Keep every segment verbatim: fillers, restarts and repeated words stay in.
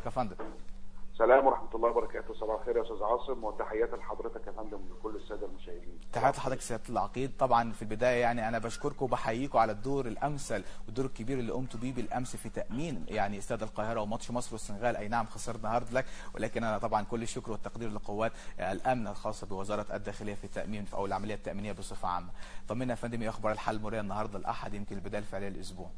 يا فندم. السلام ورحمة الله وبركاته. صباح الخير يا استاذ عاصم، وتحياتي لحضرتك يا فندم ولكل الساده المشاهدين. تحياتي لحضرتك سياده العقيد. طبعا في البدايه يعني انا بشكركم وبحييكم على الدور الامثل والدور الكبير اللي قمتوا بيه بالامس في تامين يعني استاد القاهره وماتش مصر والسنغال. اي نعم خسرنا هارد لك، ولكن انا طبعا كل الشكر والتقدير لقوات الامن الخاصه بوزاره الداخليه في التامين او العمليه التامينيه بصفه عامه. طمنا يا فندم ايه اخبار الحاله المروريه النهارده الاحد يمكن البدايه الفعليه للاسبوع؟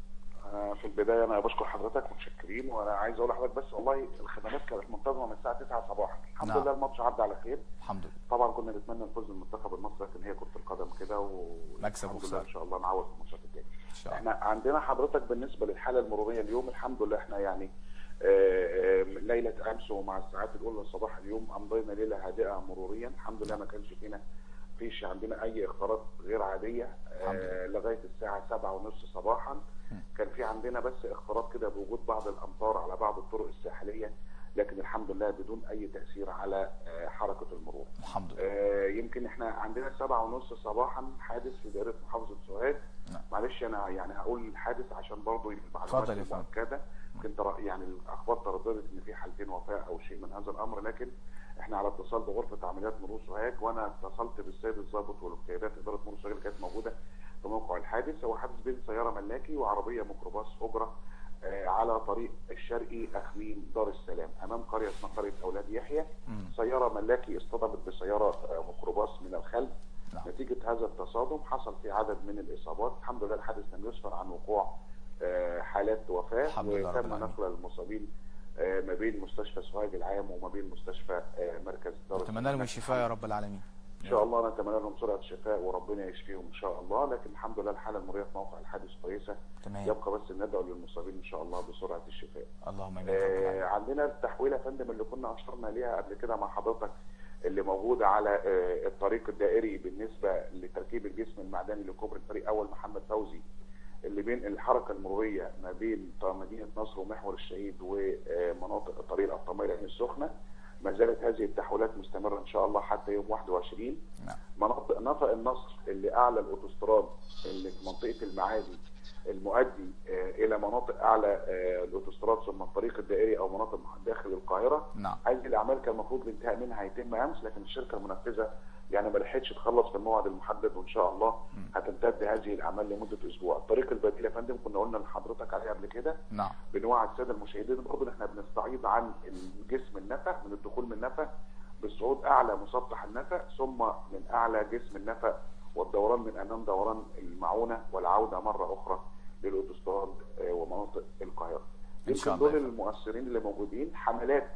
في البدايه انا بشكر حضرتك متشكرين، وانا عايز اقول لحضرتك بس والله الخدمات كانت منتظمه من الساعه تسعة صباحا. الحمد نعم. لله الماتش عدى على خير الحمد لله. طبعا كنا نتمنى الفوز بالمنتخب المصري، لكن هي كره القدم كده مكسب وخساره ان شاء الله نعوض في الماتشات الجايه. ان شاء الله. احنا عندنا حضرتك بالنسبه للحاله المروريه اليوم الحمد لله احنا يعني آآ آآ ليله امس ومع الساعات الاولى صباح اليوم امضينا ليله هادئه مروريا الحمد لله، ما كانش فينا فيش عندنا اي اختراق غير عاديه لغايه الساعه سبعة ونص صباحا. كان في عندنا بس اختراق كده بوجود بعض الامطار على بعض الطرق الساحليه، لكن الحمد لله بدون اي تاثير على حركه المرور. الحمد لله. يمكن احنا عندنا سبعة ونص صباحا حادث في دائره محافظه سوهاج. معلش انا يعني هقول الحادث عشان برضه المعلومات المؤكده، يمكن يعني الاخبار ترددت ان في حالتين وفاه او شيء من هذا الامر، لكن احنا على اتصال بغرفه عمليات مرور سوهاج، وانا اتصلت بالسيد الضابط والقيادات اداره مرور سوهاج اللي كانت موجوده في موقع الحادث. هو حادث بين سياره ملاكي وعربيه ميكروباص اجره آه على طريق الشرقي اخميم دار السلام امام قريه اسمها قريه اولاد يحيى. سياره ملاكي اصطدمت بسياره آه ميكروباص من الخلف. نعم. نتيجه هذا التصادم حصل في عدد من الاصابات. الحمد لله الحادث لم يسفر عن وقوع آه حالات وفاه، وتم نقل المصابين آه ما بين مستشفى سوهاج العام وما بين مستشفى آه مركز دار السلام. نتمنى لهم الشفاء يا رب العالمين. ان شاء الله نتمنى لهم سرعه الشفاء وربنا يشفيهم ان شاء الله، لكن الحمد لله الحاله المروريه في موقع الحادث كويسه. تمام. يبقى بس ندعو للمصابين ان شاء الله بسرعه الشفاء. اللهم امين. آه عندنا التحويله يا فندم اللي كنا اشرنا ليها قبل كده مع حضرتك، اللي موجوده على آه الطريق الدائري بالنسبه لتركيب الجسم المعدني لكوبري الطريق اول محمد فوزي، اللي بين الحركه المروريه ما بين مدينه نصر ومحور الشهيد ومناطق طريق القطاميه العين السخنه. ما زالت هذه التحويلات مستمره ان شاء الله حتى يوم واحد وعشرين. نعم. مناطق نفق النصر اللي اعلى الاوتوستراد اللي في منطقه المعادي المؤدي الى مناطق اعلى الاوتوستراد ثم الطريق الدائري او مناطق داخل القاهره. نعم. هذه الاعمال كان المفروض الانتهاء منها هيتم امس، لكن الشركه المنفذه يعني ما لحقتش تخلص في الموعد المحدد، وان شاء الله هتمتد هذه الاعمال لمده اسبوع. الطريق البديل يا فندم كنا قلنا لحضرتك عليه قبل كده. نعم. بنوعد الساده المشاهدين برضه ان احنا بنستعيض عن الجسم النفق من الدخول من النفق بالصعود اعلى مسطح النفق ثم من اعلى جسم النفق والدوران من امام دوران المعونه والعوده مره اخرى للاوتوستراد ومناطق القاهره. يمكن دول المؤثرين اللي موجودين. حملات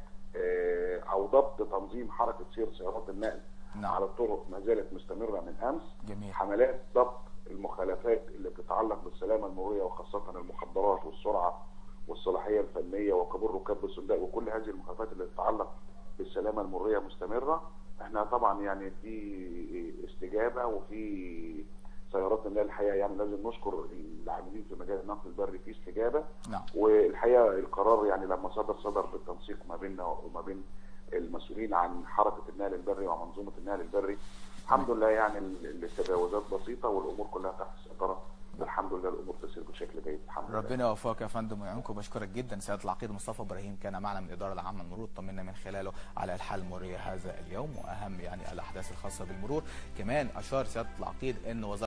او ضبط تنظيم حركه سير سيارات النقل نعم. على الطرق ما زالت مستمره من امس. جميل. حملات ضبط المخالفات اللي بتتعلق بالسلامه المروريه وخاصه المخدرات والسرعه والصلاحيه الفنيه وقبول ركاب بالسنداء وكل هذه المخالفات اللي تتعلق بالسلامه المروريه مستمره. احنا طبعا يعني في استجابه وفي سيارات النقل الحقيقه يعني لازم نشكر العاملين في مجال النقل البري في استجابه. نعم. والحقيقه القرار يعني لما صدر صدر بالتنسيق ما بيننا وما بين المسؤولين عن حركه النقل البري ومنظومه النقل البري. الحمد لله يعني التجاوزات بسيطه والامور كلها تحت السيطره، والحمد لله الامور تسير بشكل جيد. الحمد لله. ربنا يوفقك يا فندم ويعينكم. بشكرك جدا. سياده العقيد مصطفى ابراهيم كان معنا من الاداره العامه للمرور، طمنا من خلاله على الحاله المروريه هذا اليوم واهم يعني الاحداث الخاصه بالمرور. كمان اشار سياده العقيد ان وزاره